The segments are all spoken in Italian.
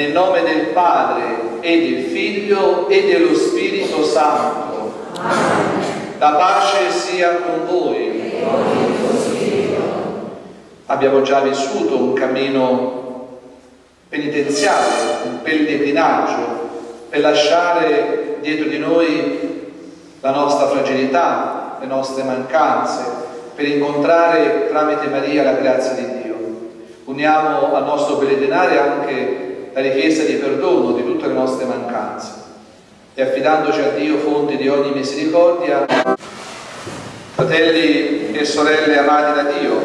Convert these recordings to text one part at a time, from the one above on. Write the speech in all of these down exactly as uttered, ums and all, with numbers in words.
nel nome del Padre e del Figlio e dello Spirito Santo. La pace sia con voi. Abbiamo già vissuto un cammino penitenziale, un pellegrinaggio, per lasciare dietro di noi la nostra fragilità, le nostre mancanze, per incontrare tramite Maria la grazia di Dio. Uniamo al nostro pellegrinare anche la richiesta di perdono di tutte le nostre mancanze e affidandoci a Dio, fonte di ogni misericordia, fratelli e sorelle amati da Dio,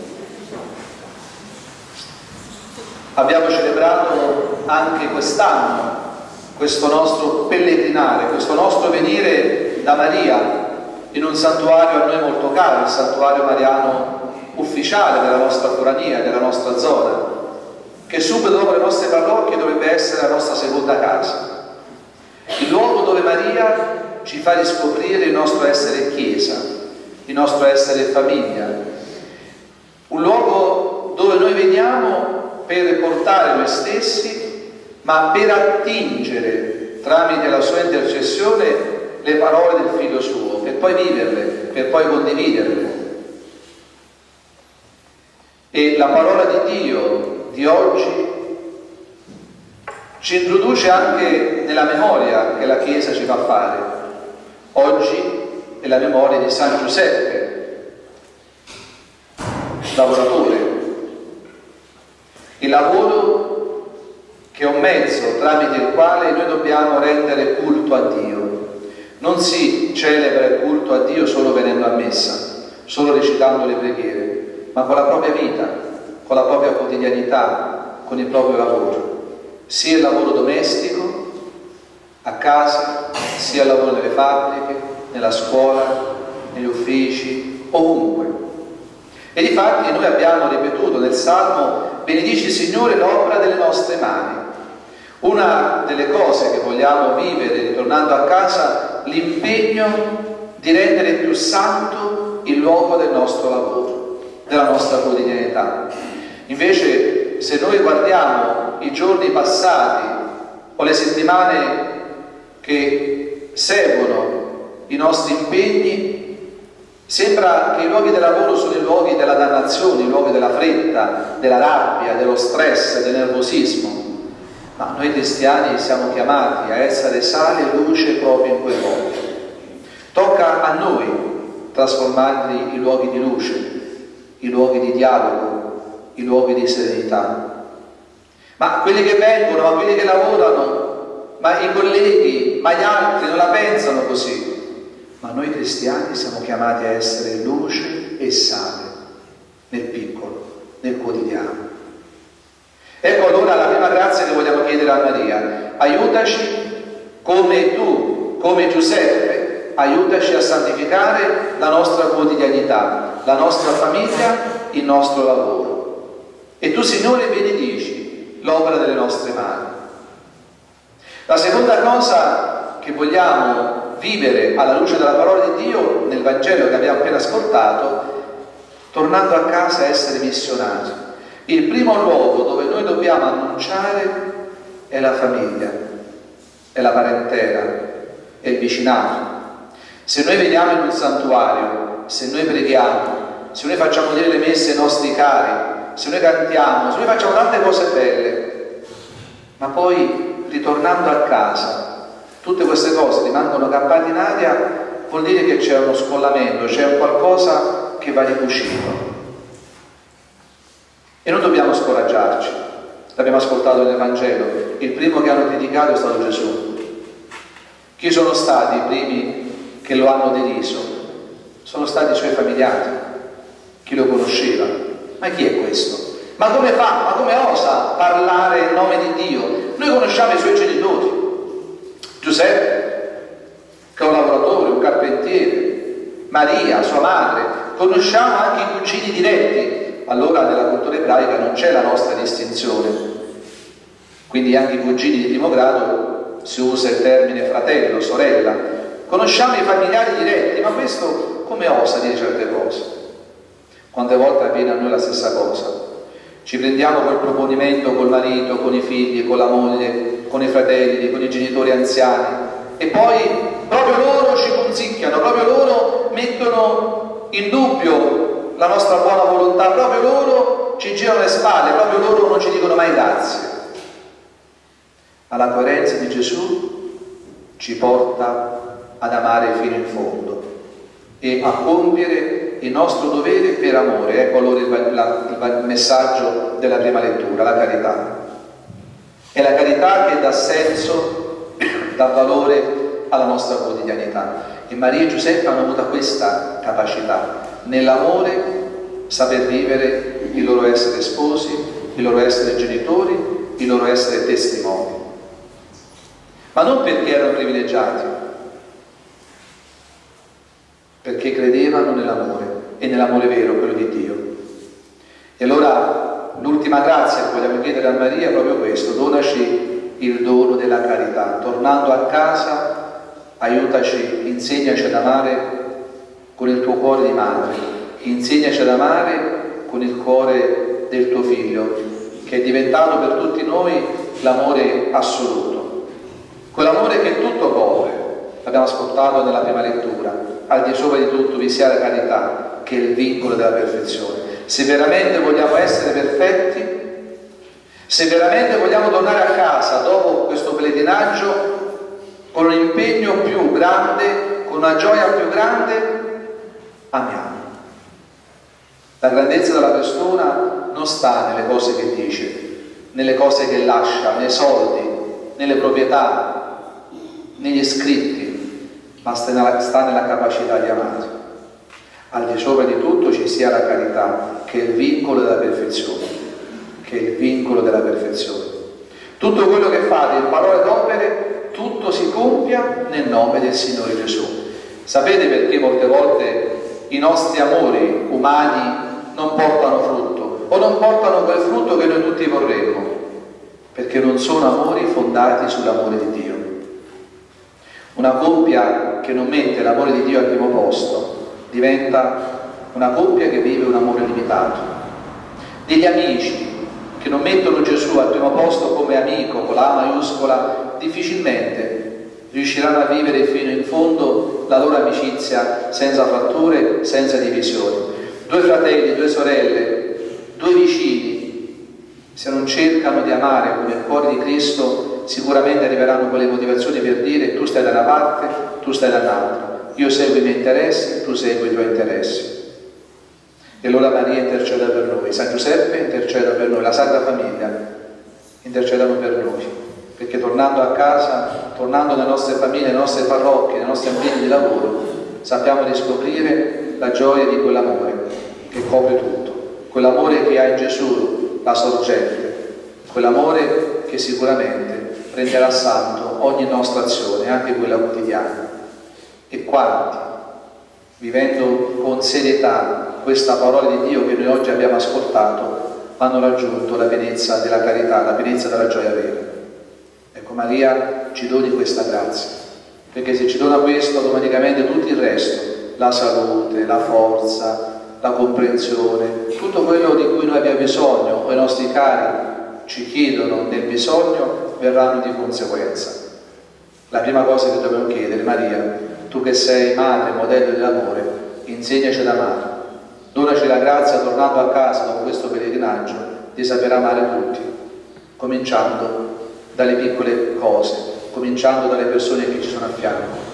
abbiamo celebrato anche quest'anno questo nostro pellegrinare, questo nostro venire da Maria in un santuario a noi molto caro, il santuario mariano ufficiale della nostra forania, della nostra zona, che subito dopo le nostre parrocchie dovrebbe essere la nostra seconda casa, il luogo dove Maria ci fa riscoprire il nostro essere Chiesa, il nostro essere famiglia, un luogo dove noi veniamo per portare noi stessi, ma per attingere tramite la sua intercessione le parole del Figlio suo, per poi viverle, per poi condividerle. E la parola di Dio di oggi ci introduce anche nella memoria che la Chiesa ci fa fare. Oggi è la memoria di San Giuseppe, lavoratore. Il lavoro che è un mezzo tramite il quale noi dobbiamo rendere culto a Dio. Non si celebra il culto a Dio solo venendo a messa, solo recitando le preghiere, ma con la propria vita, con la propria quotidianità, con il proprio lavoro, sia il lavoro domestico, a casa, sia il lavoro nelle fabbriche, nella scuola, negli uffici, ovunque. E difatti noi abbiamo ripetuto nel Salmo: benedici Signore l'opera delle nostre mani. Una delle cose che vogliamo vivere ritornando a casa, l'impegno di rendere più santo il luogo del nostro lavoro, della nostra quotidianità. Invece, se noi guardiamo i giorni passati o le settimane che seguono i nostri impegni, sembra che i luoghi del lavoro sono i luoghi della dannazione, i luoghi della fretta, della rabbia, dello stress, del nervosismo. Ma noi cristiani siamo chiamati a essere sale e luce proprio in quei luoghi. Tocca a noi trasformarli in luoghi di luce, i luoghi di dialogo, i luoghi di serenità. Ma quelli che vengono, ma quelli che lavorano, ma i colleghi, ma gli altri non la pensano così. Ma noi cristiani siamo chiamati a essere luce e sale nel piccolo, nel quotidiano. Ecco allora la prima grazia che vogliamo chiedere a Maria: aiutaci come tu, come Giuseppe, aiutaci a santificare la nostra quotidianità, la nostra famiglia, il nostro lavoro. E tu, Signore, benedici l'opera delle nostre mani. La seconda cosa che vogliamo vivere alla luce della parola di Dio nel Vangelo che abbiamo appena ascoltato, tornando a casa, essere missionari. Il primo luogo dove noi dobbiamo annunciare è la famiglia, è la parentela, è il vicinato. Se noi veniamo in un santuario, se noi preghiamo, se noi facciamo dire le messe ai nostri cari, se noi cantiamo, se noi facciamo tante cose belle, ma poi ritornando a casa tutte queste cose rimangono campate in aria, vuol dire che c'è uno scollamento, c'è un qualcosa che va ricucito. E non dobbiamo scoraggiarci. L'abbiamo ascoltato nel Vangelo: il primo che hanno criticato è stato Gesù. Chi sono stati i primi che lo hanno deriso? Sono stati i suoi familiari, chi lo conosceva. Ma chi è questo? Ma come fa? Ma come osa parlare in nome di Dio? Noi conosciamo i suoi genitori. Giuseppe, che è un lavoratore, un carpentiere, Maria, sua madre, conosciamo anche i cugini diretti. Allora nella cultura ebraica non c'è la nostra distinzione, quindi anche i cugini di primo grado si usa il termine fratello, sorella. Conosciamo i familiari diretti, ma questo come osa dire certe cose? Quante volte avviene a noi la stessa cosa? Ci prendiamo quel proponimento col marito, con i figli, con la moglie, con i fratelli, con i genitori anziani e poi proprio loro ci consigliano, proprio loro mettono in dubbio la nostra buona volontà, proprio loro ci girano le spalle, proprio loro non ci dicono mai grazie. Ma la coerenza di Gesù ci porta ad amare fino in fondo e a compiere il nostro dovere per amore. Ecco allora il, la, il messaggio della prima lettura, la carità. È la carità che dà senso, dà valore alla nostra quotidianità. E Maria e Giuseppe hanno avuto questa capacità, nell'amore saper vivere il loro essere sposi, il loro essere genitori, il loro essere testimoni. Ma non perché erano privilegiati, perché credevano nell'amore e nell'amore vero, quello di Dio. E allora l'ultima grazia che vogliamo chiedere a Maria è proprio questo: donaci il dono della carità. Tornando a casa, aiutaci, insegnaci ad amare con il tuo cuore di madre, insegnaci ad amare con il cuore del tuo figlio, che è diventato per tutti noi l'amore assoluto, quell'amore che tutto copre. L'abbiamo ascoltato nella prima lettura: al di sopra di tutto vi sia la carità, che è il vincolo della perfezione. Se veramente vogliamo essere perfetti, se veramente vogliamo tornare a casa dopo questo pellegrinaggio con un impegno più grande, con una gioia più grande, amiamo. La grandezza della persona non sta nelle cose che dice, nelle cose che lascia, nei soldi, nelle proprietà, negli scritti, ma sta nella, sta nella capacità di amare. Al di sopra di tutto ci sia la carità, che è il vincolo della perfezione, che è il vincolo della perfezione. Tutto quello che fate in parole ed opere, tutto si compia nel nome del Signore Gesù. Sapete perché molte volte i nostri amori umani non portano frutto, o non portano quel frutto che noi tutti vorremmo? Perché non sono amori fondati sull'amore di Dio. Una coppia che non mette l'amore di Dio al primo posto diventa una coppia che vive un amore limitato. Degli amici che non mettono Gesù al primo posto come amico, con la A maiuscola, difficilmente riusciranno a vivere fino in fondo la loro amicizia senza fratture, senza divisioni. Due fratelli, due sorelle, due vicini, se non cercano di amare con il cuore di Cristo, sicuramente arriveranno con le motivazioni per dire: tu stai da una parte, tu stai dall'altra, io seguo i miei interessi, tu segui i tuoi interessi. E allora Maria interceda per noi, San Giuseppe interceda per noi, la Sacra Famiglia intercedano per noi, perché tornando a casa, tornando nelle nostre famiglie, nelle nostre parrocchie, nei nostri ambienti di lavoro, sappiamo riscoprire la gioia di quell'amore che copre tutto, quell'amore che ha in Gesù la sorgente, quell'amore che sicuramente renderà santo ogni nostra azione, anche quella quotidiana. E quanti, vivendo con serietà questa parola di Dio che noi oggi abbiamo ascoltato, hanno raggiunto la pienezza della carità, la pienezza della gioia vera. Ecco, Maria ci doni questa grazia, perché se ci dona questo, automaticamente tutto il resto, la salute, la forza, la comprensione, tutto quello di cui noi abbiamo bisogno o i nostri cari ci chiedono nel bisogno, verranno di conseguenza. La prima cosa che dobbiamo chiedere: Maria, tu che sei madre, modello dell'amore, insegnaci ad amare, donaci la grazia, tornando a casa dopo questo pellegrinaggio, di saper amare tutti, cominciando dalle piccole cose, cominciando dalle persone che ci sono a fianco.